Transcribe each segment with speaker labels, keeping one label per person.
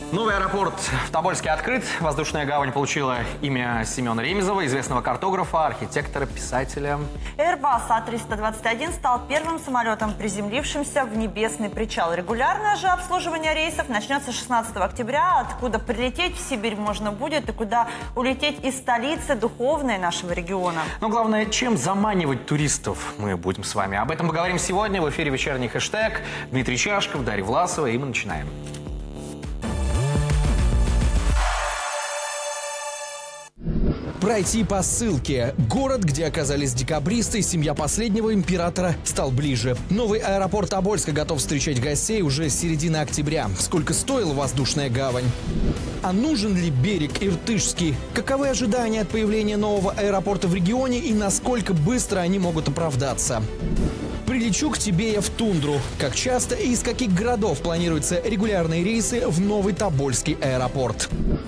Speaker 1: Новый аэропорт в Тобольске открыт. Воздушная гавань получила имя Семена Ремезова, известного картографа, архитектора, писателя.
Speaker 2: Airbus A321 стал первым самолетом, приземлившимся в небесный причал. Регулярное же обслуживание рейсов начнется 16 октября, откуда прилететь в Сибирь можно будет и куда улететь из столицы духовной нашего региона.
Speaker 1: Но главное, чем заманивать туристов, мы будем с вами. Об этом поговорим сегодня в эфире «Вечерний хэштег». Дмитрий Чашков, Дарья Власова, и мы начинаем.
Speaker 3: Пройти по ссылке. Город, где оказались декабристы, и семья последнего императора стал ближе. Новый аэропорт Тобольска готов встречать гостей уже с середины октября. Сколько стоила воздушная гавань? А нужен ли берег Иртышский? Каковы ожидания от появления нового аэропорта в регионе и насколько быстро они могут оправдаться? Прилечу к тебе я в тундру. Как часто и из каких городов планируются регулярные рейсы в новый Тобольский аэропорт?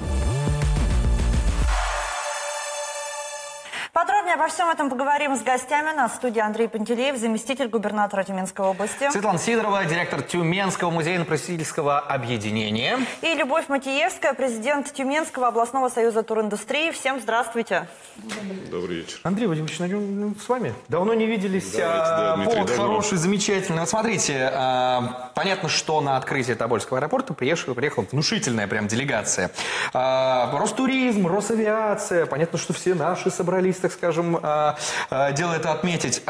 Speaker 2: Подробнее обо всем этом поговорим с гостями. На студии Андрей Пантелеев, заместитель губернатора Тюменской области.
Speaker 1: Светлана Сидорова, директор Тюменского музейно-просветительского объединения.
Speaker 2: И Любовь Матиевская, президент Тюменского областного союза туриндустрии. Всем здравствуйте.
Speaker 4: Добрый вечер.
Speaker 1: Андрей Владимирович, начнем с вами. Давно не виделись. Повод хороший, замечательный. Вот смотрите, понятно, что на открытие Тобольского аэропорта приехала внушительная прям делегация. Ростуризм, Росавиация. Понятно, что все наши собрались, так скажем, дело это отметить.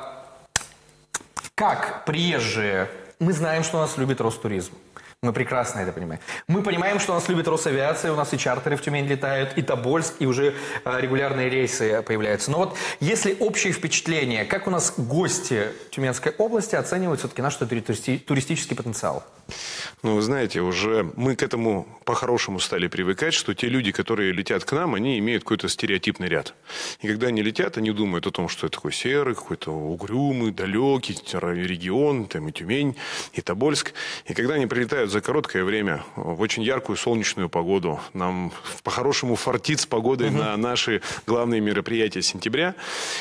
Speaker 1: Как приезжие? Мы знаем, что нас любит Ростуризм. Мы прекрасно это понимаем. Мы понимаем, что нас любит Росавиация, у нас и чартеры в Тюмень летают, и Тобольск, и уже регулярные рейсы появляются. Но вот если общее впечатление, как у нас гости Тюменской области оценивают все-таки наш туристический потенциал?
Speaker 4: Ну, вы знаете, уже мы к этому по-хорошему стали привыкать, что те люди, которые летят к нам, они имеют какой-то стереотипный ряд. И когда они летят, они думают о том, что это такой серый, какой-то угрюмый, далекий регион, там и Тюмень, и Тобольск. И когда они прилетают за короткое время в очень яркую солнечную погоду, нам по-хорошему фартит с погодой на наши главные мероприятия сентября.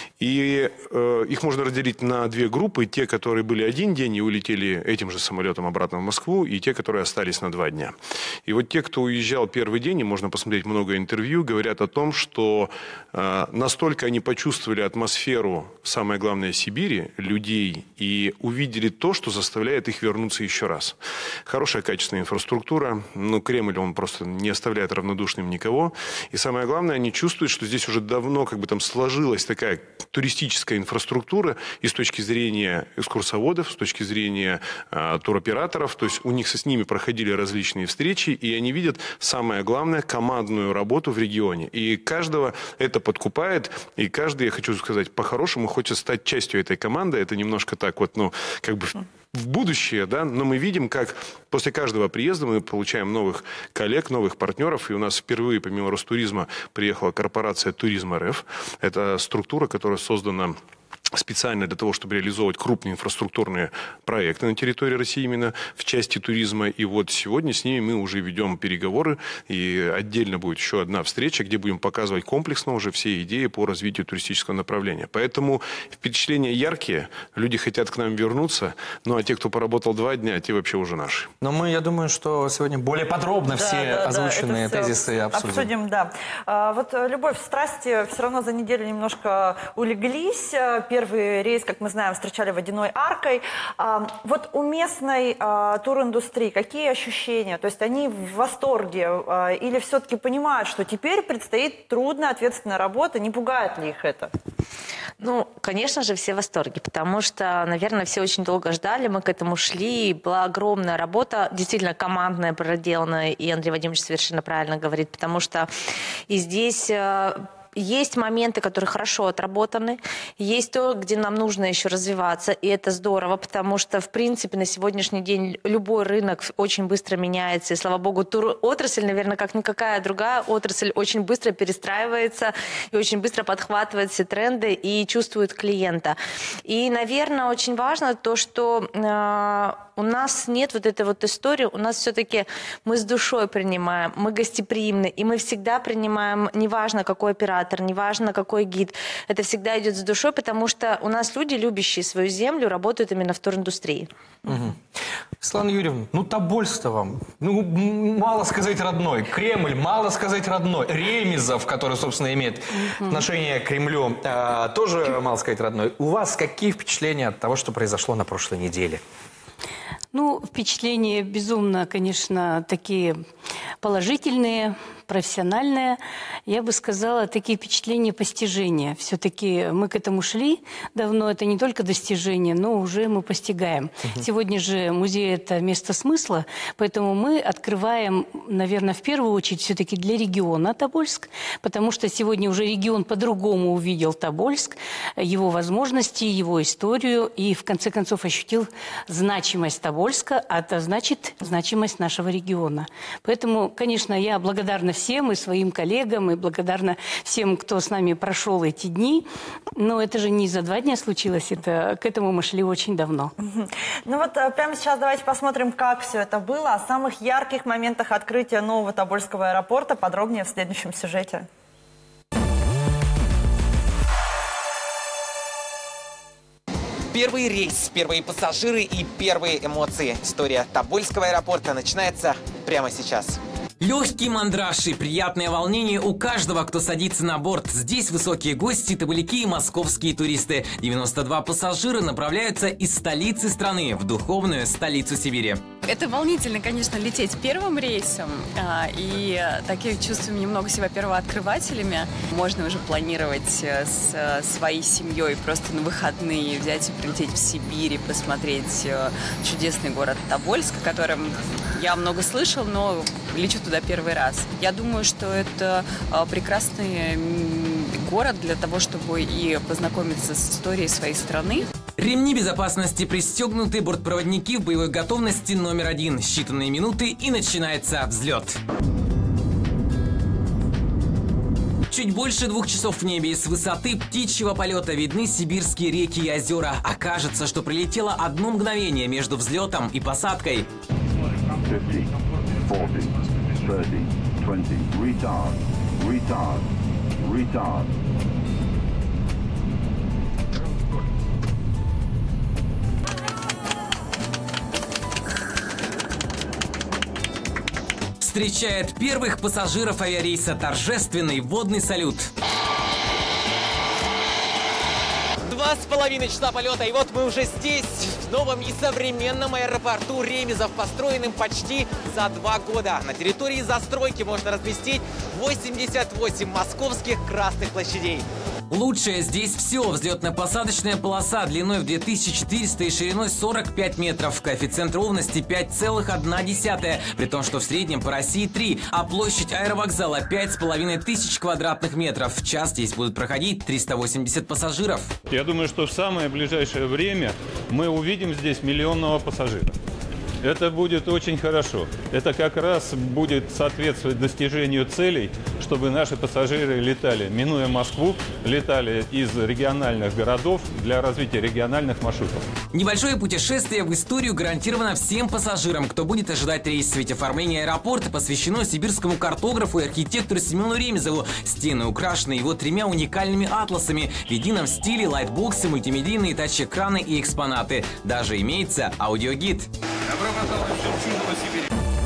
Speaker 4: И их можно разделить на две группы. Те, которые были один день и улетели этим же самолетом обратно в Москву, и те, которые остались на 2 дня. И вот те, кто уезжал первый день, и можно посмотреть много интервью, говорят о том, что настолько они почувствовали атмосферу, самое главное, Сибири, людей, и увидели то, что заставляет их вернуться еще раз. Хорошая качественная инфраструктура, но Кремль, он просто не оставляет равнодушным никого. И самое главное, они чувствуют, что здесь уже давно как бы там сложилась такая туристическая инфраструктура и с точки зрения экскурсоводов, с точки зрения туроператоров. То есть у них с ними проходили различные встречи, и они видят, самое главное, командную работу в регионе. И каждого это подкупает, и каждый, я хочу сказать, по-хорошему хочет стать частью этой команды. Это немножко так вот, ну, как бы в будущее, да, но мы видим, как после каждого приезда мы получаем новых коллег, новых партнеров, и у нас впервые, помимо Ростуризма, приехала корпорация «Туризм РФ». Это структура, которая создана специально для того, чтобы реализовывать крупные инфраструктурные проекты на территории России именно в части туризма. И вот сегодня с ними мы уже ведем переговоры, и отдельно будет еще одна встреча, где будем показывать комплексно уже все идеи по развитию туристического направления. Поэтому впечатления яркие, люди хотят к нам вернуться, ну а те, кто поработал 2 дня, те вообще уже наши.
Speaker 1: Но мы, я думаю, что сегодня более подробно все озвученные тезисы обсудим.
Speaker 2: Вот, Любовь, страсти все равно за неделю немножко улеглись. Первый рейс, как мы знаем, встречали водяной аркой. Вот у местной туриндустрии какие ощущения? То есть они в восторге или все-таки понимают, что теперь предстоит трудная, ответственная работа? Не пугает ли их это?
Speaker 5: Ну, конечно же, все в восторге, потому что, наверное, все очень долго ждали, мы к этому шли, и была огромная работа, действительно командная, проделанная, и Андрей Владимирович совершенно правильно говорит, потому что и здесь... Есть моменты, которые хорошо отработаны, есть то, где нам нужно еще развиваться, и это здорово, потому что, в принципе, на сегодняшний день любой рынок очень быстро меняется, и, слава богу, отрасль, наверное, как никакая другая отрасль, очень быстро перестраивается и очень быстро подхватывает все тренды и чувствует клиента. И, наверное, очень важно то, что у нас нет вот этой вот истории, у нас все-таки мы с душой принимаем, мы гостеприимны, и мы всегда принимаем, неважно какой оператор, оператор, неважно какой гид, это всегда идет с душой, потому что у нас люди, любящие свою землю, работают именно в туриндустрии.
Speaker 1: Угу. Светлана Юрьевна, ну Тобольск-то вам, ну мало сказать родной, Кремль, мало сказать родной, Ремезов, который, собственно, имеет отношение к Кремлю, тоже, мало сказать, родной. У вас какие впечатления от того, что произошло на прошлой неделе?
Speaker 6: Ну, впечатления безумно, конечно, такие положительные, профессиональные. Я бы сказала, такие впечатления постижения. Все-таки мы к этому шли давно. Это не только достижение, но уже мы постигаем. Сегодня же музей – это место смысла, поэтому мы открываем, наверное, в первую очередь все-таки для региона Тобольск, потому что сегодня уже регион по-другому увидел Тобольск, его возможности, его историю и, в конце концов, ощутил значимость Тобольска, а это значит значимость нашего региона. Поэтому, конечно, я благодарна всем и своим коллегам, и благодарна всем, кто с нами прошел эти дни. Но это же не за 2 дня случилось, к этому мы шли очень давно.
Speaker 2: Ну вот прямо сейчас давайте посмотрим, как все это было. О самых ярких моментах открытия нового Тобольского аэропорта подробнее в следующем сюжете.
Speaker 7: Первый рейс, первые пассажиры и первые эмоции. История Тобольского аэропорта начинается прямо сейчас.
Speaker 8: Легкий мандраж и приятное волнение у каждого, кто садится на борт. Здесь высокие гости, тоболяки и московские туристы. 92 пассажира направляются из столицы страны в духовную столицу Сибири.
Speaker 9: Это волнительно, конечно, лететь первым рейсом. И такие чувствуем немного себя первооткрывателями. Можно уже планировать с своей семьей просто на выходные взять и прилететь в Сибирь и посмотреть чудесный город Тобольск, о котором я много слышал, но лечу туда первый раз. Я думаю, что это прекрасный город для того, чтобы и познакомиться с историей своей страны.
Speaker 8: Ремни безопасности пристегнуты, бортпроводники в боевой готовности номер 1. Считанные минуты и начинается взлет. Чуть больше 2 часов в небе, и с высоты птичьего полета видны сибирские реки и озера. Окажется, что прилетело одно мгновение между взлетом и посадкой.
Speaker 10: 50, 40, 30, 20, retard, retard, retard.
Speaker 8: Встречает первых пассажиров авиарейса торжественный водный салют.
Speaker 7: 2,5 часа полета, и вот мы уже здесь, в новом и современном аэропорту Ремезов, построенным почти за 2 года. На территории застройки можно разместить 88 московских красных площадей.
Speaker 8: Лучшее здесь все. Взлетно-посадочная полоса длиной в 2400 и шириной 45 метров. Коэффициент ровности 5,1. При том, что в среднем по России 3. А площадь аэровокзала 5500 квадратных метров. В час здесь будут проходить 380 пассажиров.
Speaker 11: Я думаю, что в самое ближайшее время мы увидим здесь миллионного пассажира. Это будет очень хорошо. Это как раз будет соответствовать достижению целей, чтобы наши пассажиры летали, минуя Москву, летали из региональных городов для развития региональных маршрутов.
Speaker 8: Небольшое путешествие в историю гарантировано всем пассажирам, кто будет ожидать рейс. Ведь оформление аэропорта посвящено сибирскому картографу и архитектору Семену Ремезову. Стены украшены его 3 уникальными атласами в едином стиле, лайтбоксы, мультимедийные тач-экраны и экспонаты. Даже имеется аудиогид. Добро пожаловать в чудо Сибири.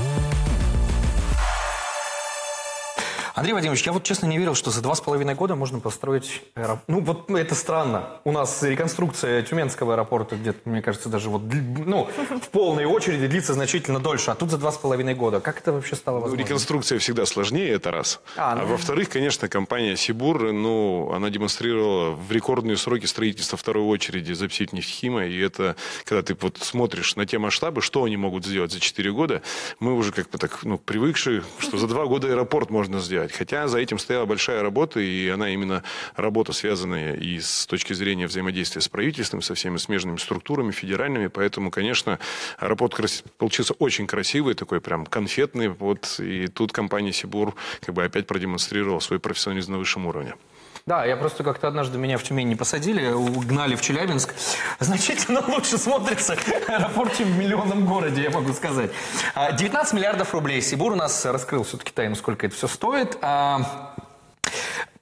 Speaker 1: Андрей Вадимович, я вот честно не верил, что за 2,5 года можно построить аэропорт. Ну, вот это странно. У нас реконструкция Тюменского аэропорта где-то, мне кажется, даже вот, ну, в полной очереди длится значительно дольше. А тут за 2,5 года. Как это вообще стало возможно?
Speaker 4: Реконструкция всегда сложнее, это раз. А во-вторых, конечно, компания Сибур, ну, она демонстрировала в рекордные сроки строительства второй очереди Запсибнефтехима. И это, когда ты вот смотришь на те масштабы, что они могут сделать за 4 года, мы уже как бы так, ну, привыкшие, что за 2 года аэропорт можно сделать. Хотя за этим стояла большая работа, и она именно работа, связанная и с точки зрения взаимодействия с правительством, со всеми смежными структурами, федеральными. Поэтому, конечно, аэропорт получился очень красивый, такой прям конфетный. Вот, и тут компания Сибур как бы опять продемонстрировала свой профессионализм на высшем уровне.
Speaker 1: Да, я просто как-то однажды меня в Тюмень не посадили, угнали в Челябинск. Значительно лучше смотрится аэропорт, чем в миллионном городе, я могу сказать. 19 миллиардов рублей. Сибур у нас раскрыл все-таки тайну, сколько это все стоит.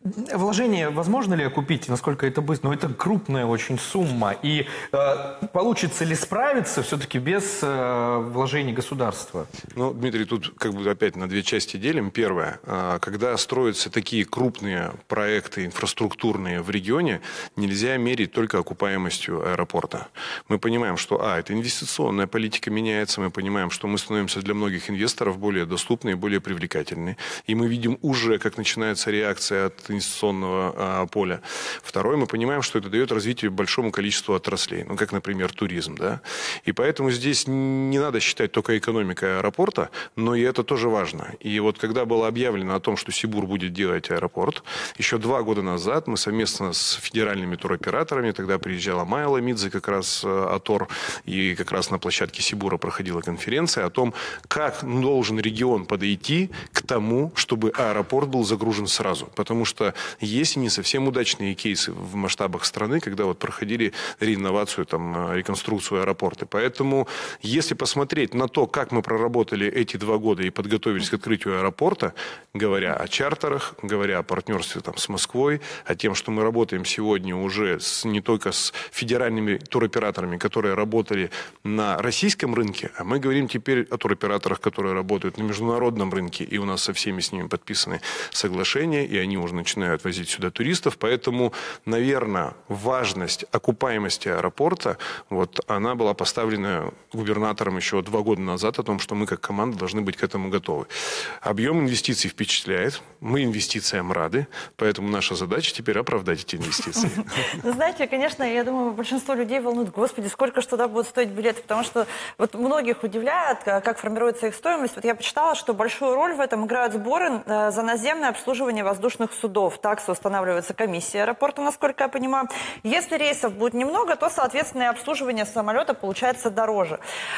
Speaker 1: Вложение возможно ли окупить? Насколько это быстро? Но это крупная очень сумма. И получится ли справиться все-таки без вложений государства?
Speaker 4: Ну, Дмитрий, тут как бы опять на две части делим. Первое. Когда строятся такие крупные проекты инфраструктурные в регионе, нельзя мерить только окупаемостью аэропорта. Мы понимаем, что, эта инвестиционная политика меняется, мы понимаем, что мы становимся для многих инвесторов более доступны и более привлекательны. И мы видим уже, как начинается реакция от инвестиционного поля. Второе, мы понимаем, что это дает развитие большому количеству отраслей, ну, как, например, туризм, да. И поэтому здесь не надо считать только экономикой аэропорта, но и это тоже важно. И вот когда было объявлено о том, что Сибур будет делать аэропорт, еще 2 года назад мы совместно с федеральными туроператорами, тогда приезжала Майя Ламидзе, как раз Атор, и как раз на площадке Сибура проходила конференция о том, как должен регион подойти к тому, чтобы аэропорт был загружен сразу. Потому что есть не совсем удачные кейсы в масштабах страны, когда вот проходили реинновацию, там, реконструкцию аэропорта. Поэтому, если посмотреть на то, как мы проработали эти 2 года и подготовились к открытию аэропорта, говоря о чартерах, говоря о партнерстве там, с Москвой, о том, что мы работаем сегодня уже не только с федеральными туроператорами, которые работали на российском рынке, а мы говорим теперь о туроператорах, которые работают на международном рынке, и у нас со всеми с ними подписаны соглашения, и они уже начинают возить сюда туристов. Поэтому, наверное, важность окупаемости аэропорта, вот, она была поставлена губернатором еще 2 года назад о том, что мы как команда должны быть к этому готовы. Объем инвестиций впечатляет, мы инвестициям рады, поэтому наша задача теперь оправдать эти инвестиции.
Speaker 2: Ну, знаете, конечно, я думаю, большинство людей волнует, господи, сколько ж туда будут стоить билеты, потому что вот многих удивляет, как формируется их стоимость. Вот я почитала, что большую роль в этом играют сборы за наземное обслуживание воздушных судов. Таксы устанавливается комиссия аэропорта, насколько я понимаю. Если рейсов будет немного, то, соответственно, и обслуживание самолета получается дороже.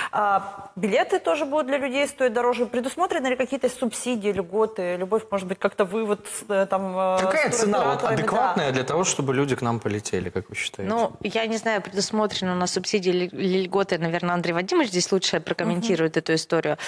Speaker 2: Билеты тоже будут для людей стоить дороже. Предусмотрены ли какие-то субсидии, льготы? Любовь, может быть, как-то вывод там...
Speaker 1: Какая цена вот адекватная для того, чтобы люди к нам полетели, как вы считаете?
Speaker 5: Ну, я не знаю, предусмотрено на субсидии или льготы, наверное, Андрей Вадимович здесь лучше прокомментирует эту историю.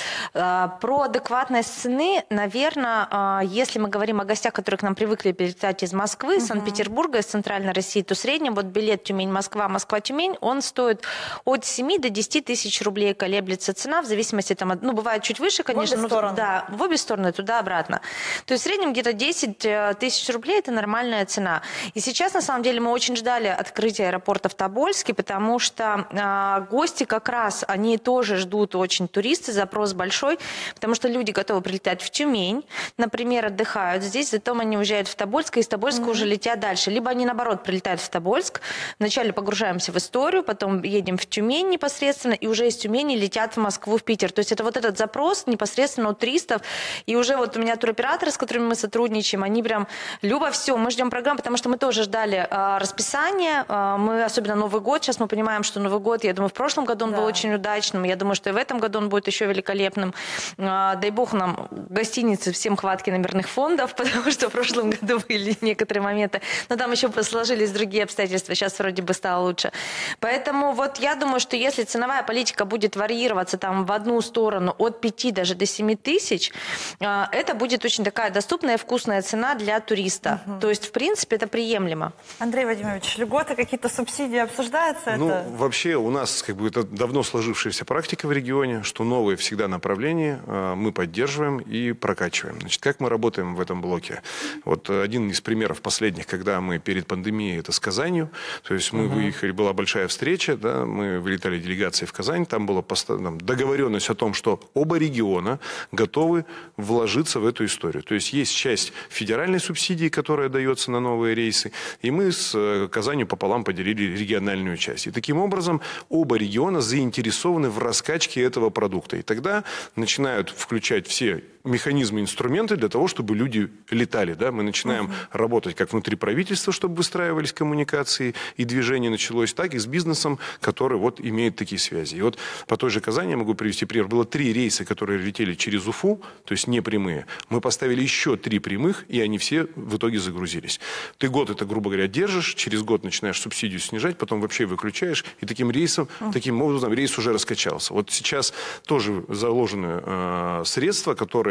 Speaker 5: Про адекватность цены, наверное, если мы говорим о гостях, которые к нам привыкли прилетать из Москвы, Санкт-Петербурга, из Центральной России, то в среднем вот билет Тюмень-Москва, Москва-Тюмень, он стоит от 7 до 10 тысяч рублей, колеблется цена, в зависимости, там, ну, бывает чуть выше, конечно.
Speaker 2: В обе стороны.
Speaker 5: Да, в обе стороны, туда-обратно. То есть в среднем где-то 10 тысяч рублей – это нормальная цена. И сейчас, на самом деле, мы очень ждали открытия аэропорта в Тобольске, потому что гости как раз, они тоже ждут очень туристы, запрос большой, потому что люди готовы прилетать в Тюмень, например, отдыхают здесь, затем они уезжают в Тобольск, и из Тобольска уже летят дальше. Либо они, наоборот, прилетают в Тобольск, вначале погружаемся в историю, потом едем в Тюмень непосредственно, и уже из Тюмени летят в Москву, в Питер. То есть это вот этот запрос непосредственно у туристов. И уже вот у меня туроператоры, с которыми мы сотрудничаем, они прям, Люба, все, мы ждем программу, потому что мы тоже ждали расписание. Мы, особенно Новый год, сейчас мы понимаем, что Новый год, я думаю, в прошлом году он был очень удачным. Я думаю, что и в этом году он будет еще великолепным. Дай бог нам гостиницы, всем хватки номерных фондов, потому что в прошлом году были некоторые моменты. Но там еще сложились другие обстоятельства. Сейчас вроде бы стало лучше. Поэтому вот я думаю, что если ценовая политика будет варьироваться там в одну сторону от 5 даже до 7 тысяч, это будет очень такая доступная, вкусная цена для туриста. То есть, в принципе, это приемлемо.
Speaker 2: Андрей Вадимович, льготы, какие-то субсидии обсуждаются?
Speaker 4: Ну,
Speaker 2: это...
Speaker 4: вообще у нас как бы это давно сложившаяся практика в регионе, что новые всегда направления мы поддерживаем и прокачиваем. Значит, как мы работаем в этом блоке? Вот один из примеров последних, когда мы перед пандемией, это с Казанью, то есть мы выехали, была большая встреча, да, мы вылетали делегацией в Казань, там была договоренность о том, что оба региона готовы вложиться в эту историю. То есть есть часть федеральной субсидии, которая дается на новые рейсы, и мы с Казанью пополам поделили региональную часть. И таким образом оба региона заинтересованы в раскачке этого продукта. И тогда начинают включать все механизмы, инструменты для того, чтобы люди летали. Да? Мы начинаем работать как внутри правительства, чтобы выстраивались коммуникации, и движение началось, так и с бизнесом, который вот имеет такие связи. И вот по той же Казани я могу привести пример. Было 3 рейса, которые летели через Уфу, то есть не прямые. Мы поставили еще 3 прямых, и они все в итоге загрузились. Ты год это, грубо говоря, держишь, через год начинаешь субсидию снижать, потом вообще выключаешь, и таким рейсом, таким образом рейс уже раскачался. Вот сейчас тоже заложены средства, которые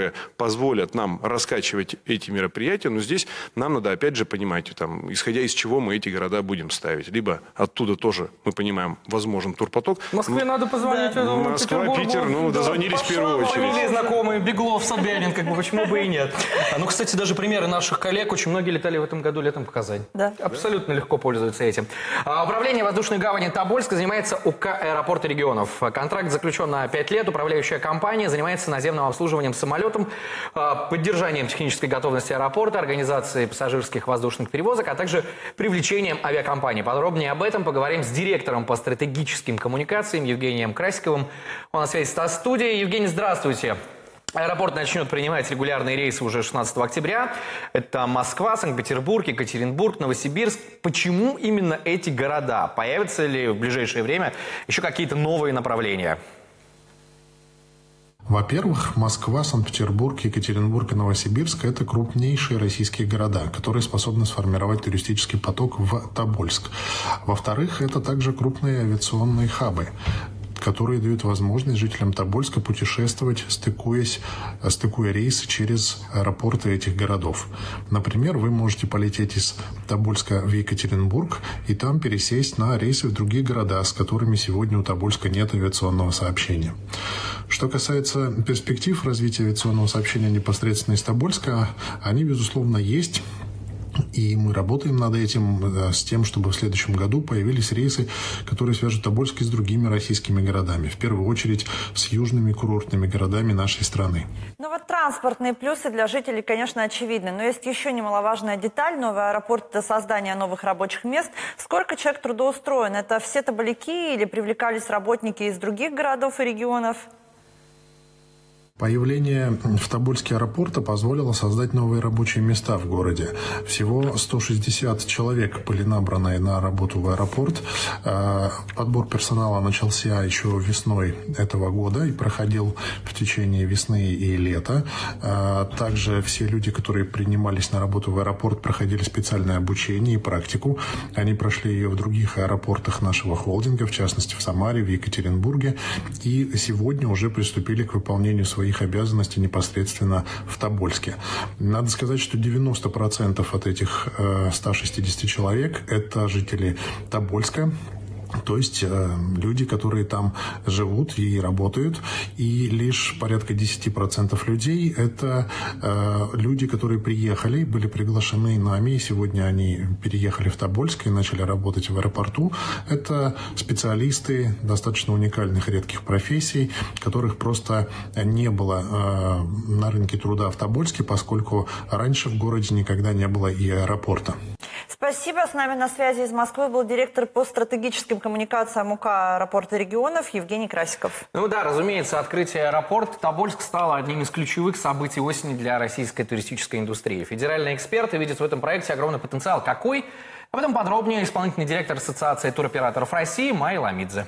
Speaker 4: которые позволят нам раскачивать эти мероприятия. Но здесь нам надо, опять же, понимать, там, исходя из чего мы эти города будем ставить. Либо оттуда тоже, мы понимаем, возможен турпоток.
Speaker 1: Москве надо позвонить.
Speaker 4: Да. Москва, Питер, ну, дозвонились в первую очередь.
Speaker 1: Фамилии знакомые, Беглов, Собянин, как бы, почему бы и нет. Ну, кстати, даже примеры наших коллег, очень многие летали в этом году летом в Казань.
Speaker 2: Да.
Speaker 1: Абсолютно легко пользуются этим. Управление воздушной гавани Тобольска занимается УК «Аэропорты регионов». Контракт заключен на 5 лет. Управляющая компания занимается наземным обслуживанием самолетом, поддержанием технической готовности аэропорта, организацией пассажирских воздушных перевозок, а также привлечением авиакомпаний. Подробнее об этом поговорим с директором по стратегическим коммуникациям Евгением Красиковым. Он на связи со студией. Евгений, здравствуйте. Аэропорт начнет принимать регулярные рейсы уже 16 октября. Это Москва, Санкт-Петербург, Екатеринбург, Новосибирск. Почему именно эти города? Появятся ли в ближайшее время еще какие-то новые направления?
Speaker 12: Во-первых, Москва, Санкт-Петербург, Екатеринбург и Новосибирск – это крупнейшие российские города, которые способны сформировать туристический поток в Тобольск. Во-вторых, это также крупные авиационные хабы, которые дают возможность жителям Тобольска путешествовать, стыкуя рейсы через аэропорты этих городов. Например, вы можете полететь из Тобольска в Екатеринбург и там пересесть на рейсы в другие города, с которыми сегодня у Тобольска нет авиационного сообщения. Что касается перспектив развития авиационного сообщения непосредственно из Тобольска, они, безусловно, есть. И мы работаем над этим, с тем, чтобы в следующем году появились рейсы, которые свяжут Тобольск с другими российскими городами. В первую очередь с южными курортными городами нашей страны.
Speaker 2: Ну вот транспортные плюсы для жителей, конечно, очевидны. Но есть еще немаловажная деталь. Новый аэропорт – это создание новых рабочих мест. Сколько человек трудоустроен? Это все тоболяки или привлекались работники из других городов и регионов?
Speaker 12: Появление в Тобольске аэропорта позволило создать новые рабочие места в городе. Всего 160 человек были набраны на работу в аэропорт. Подбор персонала начался еще весной этого года и проходил в течение весны и лета. Также все люди, которые принимались на работу в аэропорт, проходили специальное обучение и практику. Они прошли ее в других аэропортах нашего холдинга, в частности в Самаре, в Екатеринбурге. И сегодня уже приступили к выполнению своих обязанностей непосредственно в Тобольске. Надо сказать, что 90% от этих 160 человек – это жители Тобольска. То есть люди, которые там живут и работают, и лишь порядка 10% людей – это люди, которые приехали, были приглашены нами, и сегодня они переехали в Тобольск и начали работать в аэропорту. Это специалисты достаточно уникальных редких профессий, которых просто не было на рынке труда в Тобольске, поскольку раньше в городе никогда не было и аэропорта.
Speaker 2: Спасибо. С нами на связи из Москвы был директор по стратегическим коммуникациям УК «Аэропорты регионов» Евгений Красиков.
Speaker 1: Ну да, разумеется, открытие аэропорта Тобольск стало одним из ключевых событий осени для российской туристической индустрии. Федеральные эксперты видят в этом проекте огромный потенциал. Какой? Об этом подробнее исполнительный директор Ассоциации туроператоров России Майя Ламидзе.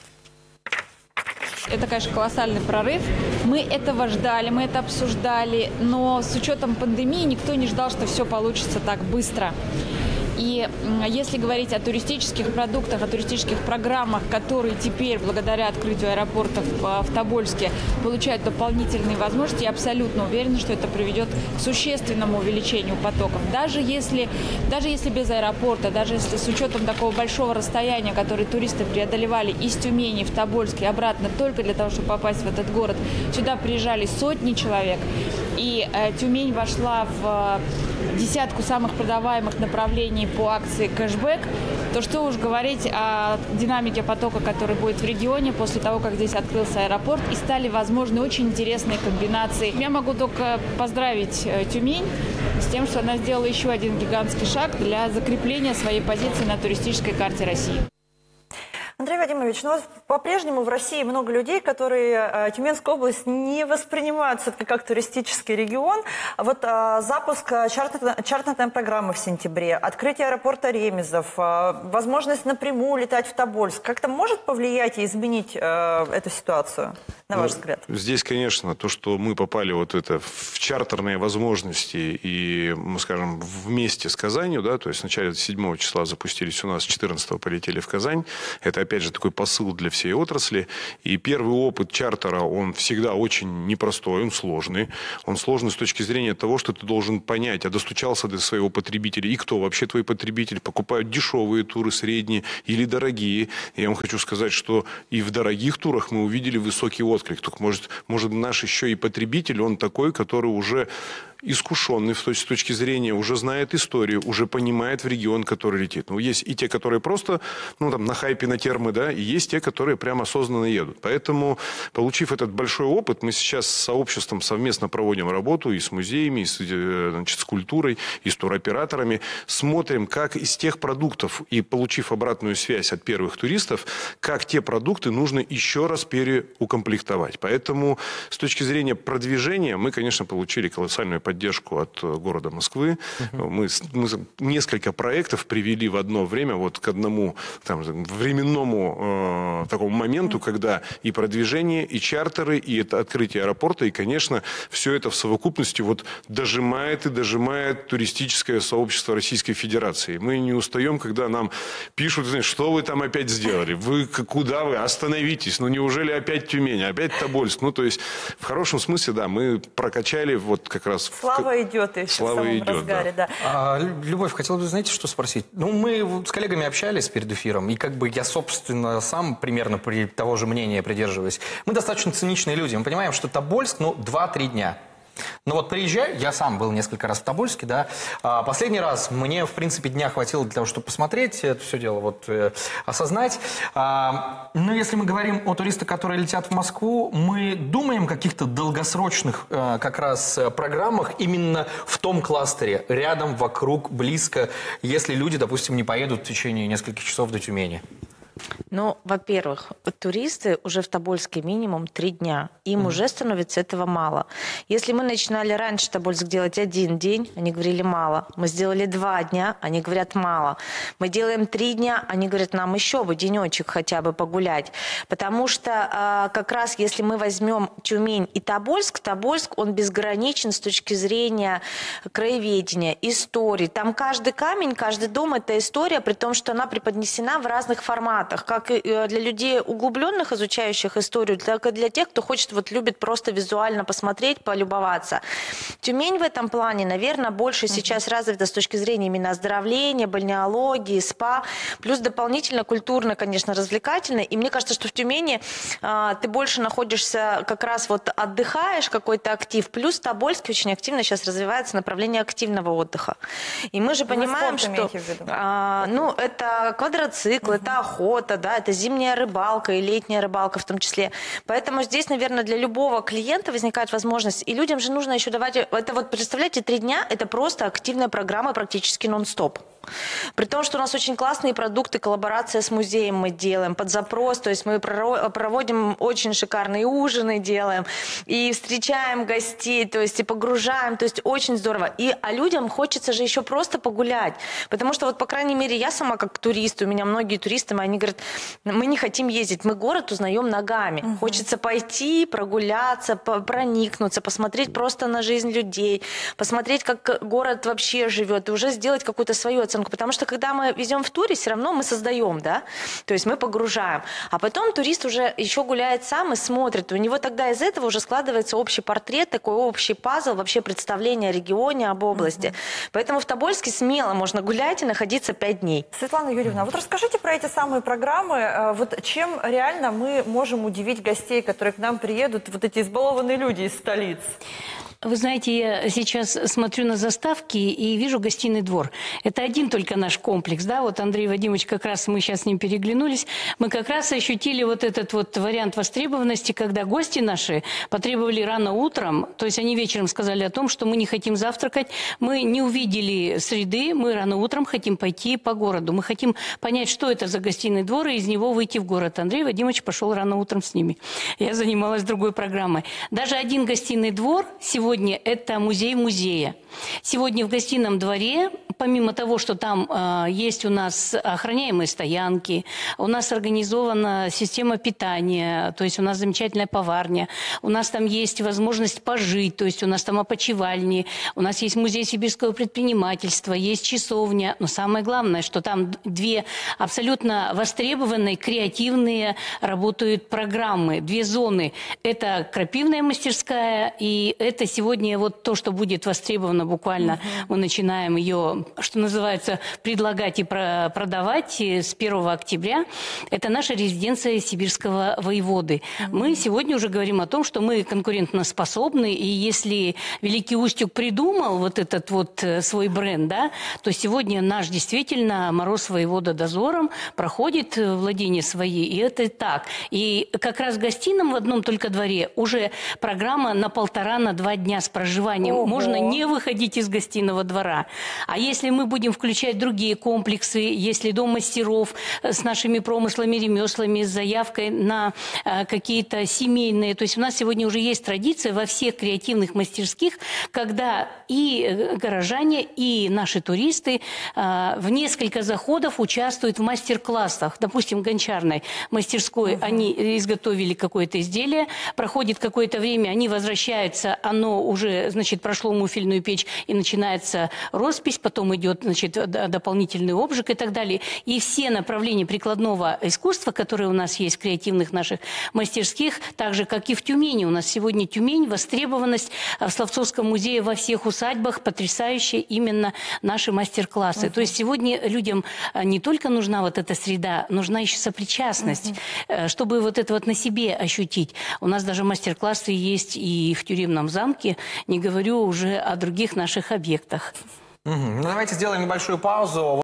Speaker 13: Это, конечно, колоссальный прорыв. Мы этого ждали, мы это обсуждали, но с учетом пандемии никто не ждал, что все получится так быстро. И если говорить о туристических продуктах, о туристических программах, которые теперь, благодаря открытию аэропортов в Тобольске, получают дополнительные возможности, я абсолютно уверена, что это приведет к существенному увеличению потоков. Даже если без аэропорта, даже если с учетом такого большого расстояния, которое туристы преодолевали из Тюмени в Тобольск и обратно только для того, чтобы попасть в этот город, сюда приезжали сотни человек, и Тюмень вошла в десятку самых продаваемых направлений по акции «Кэшбэк», то что уж говорить о динамике потока, который будет в регионе после того, как здесь открылся аэропорт, и стали возможны очень интересные комбинации. Я могу только поздравить Тюмень с тем, что она сделала еще один гигантский шаг для закрепления своей позиции на туристической карте России.
Speaker 2: Андрей Вадимович, ну по-прежнему в России много людей, которые Тюменскую область не воспринимают все-таки как туристический регион. Вот запуск чартерной программы в сентябре, открытие аэропорта Ремезов, возможность напрямую летать в Тобольск. Как-то может повлиять и изменить эту ситуацию, на ваш взгляд?
Speaker 4: Здесь, конечно, то, что мы попали вот это в чартерные возможности и, мы скажем, вместе с Казанью, да, то есть вначале 7 числа запустились у нас, 14 полетели в Казань, это опять же, такой посыл для всей отрасли. И первый опыт чартера, он всегда очень непростой, он сложный. Он сложный с точки зрения того, что ты должен понять, а достучался до своего потребителя, и кто вообще твой потребитель, покупают дешевые туры, средние или дорогие. Я вам хочу сказать, что и в дорогих турах мы увидели высокий отклик. Только может наш еще и потребитель, он такой, который уже искушенный с точки зрения, уже знает историю, уже понимает в регион, который летит. Ну, есть и те, которые просто, на хайпе, на термы, да, и есть те, которые прямо осознанно едут. Поэтому, получив этот большой опыт, мы сейчас с сообществом совместно проводим работу и с музеями, и с культурой, и с туроператорами. Смотрим, как из тех продуктов, и получив обратную связь от первых туристов, как те продукты нужно еще раз переукомплектовать. Поэтому, с точки зрения продвижения, мы, конечно, получили колоссальную поддержку от города Москвы. Мы несколько проектов привели в одно время вот к одному временному такому моменту, когда и продвижение, и чартеры, и это открытие аэропорта, и, конечно, все это в совокупности вот дожимает и дожимает туристическое сообщество Российской Федерации. Мы не устаем, когда нам пишут, что вы там опять сделали, куда вы, остановитесь, неужели опять Тюмень, опять Тобольск. То есть в хорошем смысле, да, мы прокачали вот как раз...
Speaker 2: Слава идет еще в самом разгаре, да.
Speaker 1: Любовь, хотел бы, знаете, что спросить? Мы с коллегами общались перед эфиром, и я, собственно, сам примерно того же мнения придерживаюсь. Мы достаточно циничные люди. Мы понимаем, что Тобольск, 2-3 дня. Но вот приезжаю, я сам был несколько раз в Тобольске, да, последний раз мне, в принципе, дня хватило для того, чтобы посмотреть это все дело, осознать. Но если мы говорим о туристах, которые летят в Москву, мы думаем о каких-то долгосрочных как раз программах именно в том кластере, рядом, вокруг, близко, если люди, допустим, не поедут в течение нескольких часов до Тюмени.
Speaker 5: Во-первых, туристы уже в Тобольске минимум 3 дня. Им уже становится этого мало. Если мы начинали раньше Тобольск делать 1 день, они говорили мало. Мы сделали 2 дня, они говорят мало. Мы делаем 3 дня, они говорят, нам еще бы денечек хотя бы погулять. Потому что как раз если мы возьмем Тюмень и Тобольск, он безграничен с точки зрения краеведения, истории. Там каждый камень, каждый дом – это история, при том, что она преподнесена в разных форматах. Как и для людей углубленных, изучающих историю, так и для тех, кто любит просто визуально посмотреть, полюбоваться. Тюмень в этом плане, наверное, больше сейчас развита с точки зрения именно оздоровления, бальнеологии, спа, плюс дополнительно культурно, конечно, развлекательно. И мне кажется, что в Тюмени ты больше находишься, как раз отдыхаешь, какой-то актив, плюс в Тобольске очень активно сейчас развивается направление активного отдыха. И мы же понимаем, что это квадроцикл, это охота, да, это зимняя рыбалка и летняя рыбалка в том числе. Поэтому здесь, наверное, для любого клиента возникает возможность. И людям же нужно еще давать... представляете, 3 дня – это просто активная программа практически нон-стоп. При том, что у нас очень классные продукты, коллаборация с музеем мы делаем под запрос, то есть мы проводим очень шикарные ужины, делаем, и встречаем гостей, то есть и погружаем, то есть очень здорово. А людям хочется же еще просто погулять, потому что по крайней мере, я сама как турист, у меня многие туристы, они говорят, мы не хотим ездить, мы город узнаем ногами. Хочется пойти, прогуляться, проникнуться, посмотреть просто на жизнь людей, посмотреть, как город вообще живет, и уже сделать какую-то свою оценку. Потому что когда мы везем в туре, все равно мы создаем, да, то есть мы погружаем. А потом турист уже еще гуляет сам и смотрит. У него тогда из этого уже складывается общий портрет, такой общий пазл, вообще представление о регионе, об области. Поэтому в Тобольске смело можно гулять и находиться 5 дней.
Speaker 2: Светлана Юрьевна, расскажите про эти самые программы. Чем реально мы можем удивить гостей, которые к нам приедут, эти избалованные люди из столиц?
Speaker 6: Вы знаете, я сейчас смотрю на заставки и вижу гостиный двор. Это один только наш комплекс, да, Андрей Вадимович, как раз мы сейчас с ним переглянулись, мы как раз ощутили этот вариант востребованности, когда гости наши потребовали рано утром, то есть они вечером сказали о том, что мы не хотим завтракать, мы не увидели среды, мы рано утром хотим пойти по городу, мы хотим понять, что это за гостиный двор, и из него выйти в город. Андрей Вадимович пошел рано утром с ними. Я занималась другой программой. Даже один гостиный двор сегодня сегодня это музей музея. Сегодня в гостином дворе, помимо того, что там есть у нас охраняемые стоянки, у нас организована система питания, то есть у нас замечательная поварня, у нас там есть возможность пожить, то есть у нас там опочивальни, у нас есть музей сибирского предпринимательства, есть часовня, но самое главное, что там две абсолютно востребованные, креативные работают программы, две зоны. Это крапивная мастерская, и это сегодня вот то, что будет востребовано буквально. Мы начинаем ее, что называется, предлагать и продавать с 1 октября. Это наша резиденция сибирского воеводы. Мы сегодня уже говорим о том, что мы конкурентоспособны, и если Великий Устюг придумал вот этот вот свой бренд, да, то сегодня наш действительно Мороз воевода дозором проходит владения свои, и это так. И как раз в гостином в одном только дворе уже программа на 1,5-2 дня с проживанием.
Speaker 2: Ого.
Speaker 6: Можно не выходить из гостиного двора. А если мы будем включать другие комплексы, если дом мастеров с нашими промыслами, ремеслами, с заявкой на какие-то семейные, то есть у нас сегодня уже есть традиция во всех креативных мастерских, когда и горожане, и наши туристы в несколько заходов участвуют в мастер-классах. Допустим, гончарной мастерской они изготовили какое-то изделие, проходит какое-то время, они возвращаются, оно уже, значит, прошло муфельную печь, и начинается роспись, потом идет, значит, дополнительный обжиг и так далее. И все направления прикладного искусства, которые у нас есть в креативных наших мастерских, так же, как и в Тюмени. У нас сегодня Тюмень, востребованность в Словцовском музее во всех усадьбах, потрясающие именно наши мастер-классы. То есть сегодня людям не только нужна вот эта среда, нужна еще сопричастность, чтобы вот это вот на себе ощутить. У нас даже мастер-классы есть и в Тюремном замке, не говорю уже о других наших объектах.
Speaker 1: Ну, давайте сделаем небольшую паузу.